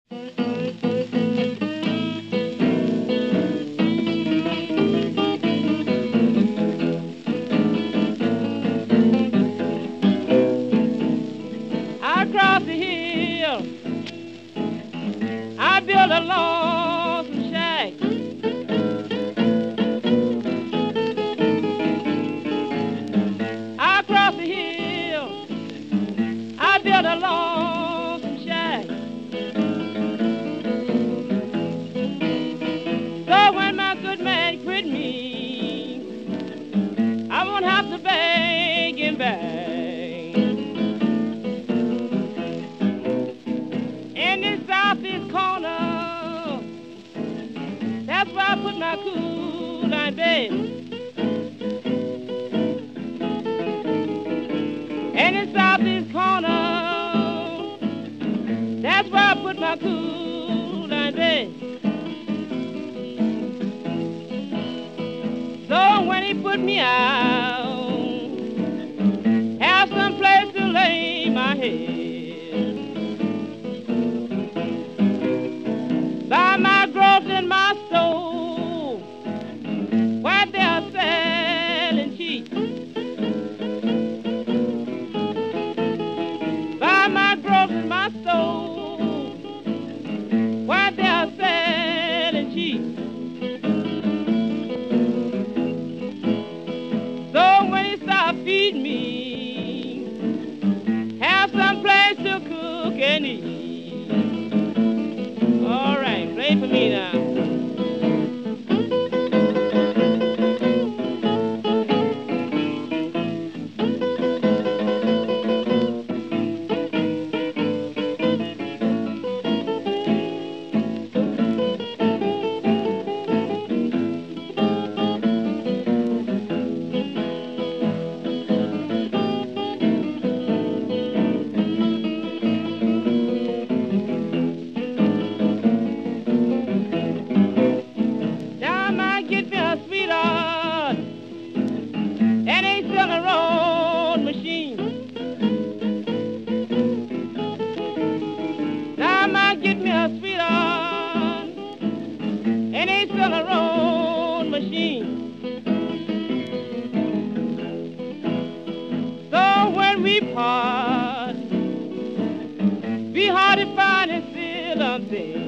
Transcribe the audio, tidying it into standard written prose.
Across the hill, I built a lonesome shack. Across the hill, I built a lonesome shack. So when my good man quit me, I won't have to beg him back. In this southeast corner, that's where I put my cool line bed. In this southeast corner, that's where I put my cool line bed. So when he put me out, have some place to lay my head. Buy my growth in my store, where they are selling cheap. Buy my growth in my store, where they are selling cheap. So when you stop feeding me, have some place to cook and eat. All right, play for me now. We part, be hard to find and still something.